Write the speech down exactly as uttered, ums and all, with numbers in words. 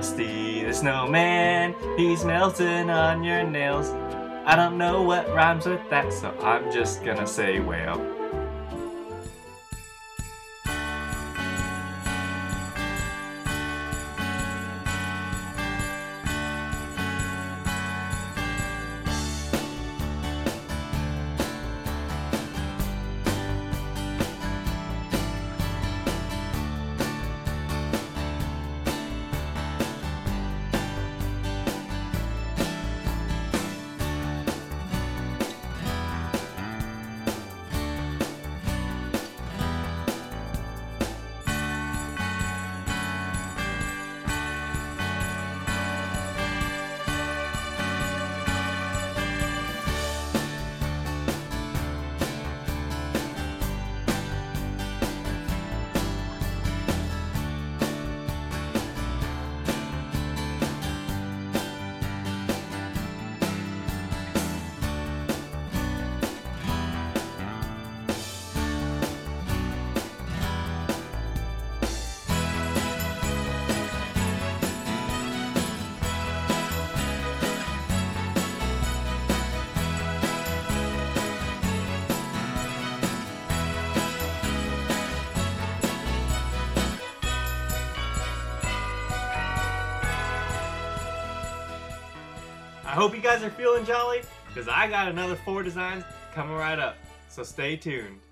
Frosty the Snowman, he's melting on your nails. I don't know what rhymes with that, so I'm just gonna say whale. I hope you guys are feeling jolly, because I got another four designs coming right up, so stay tuned.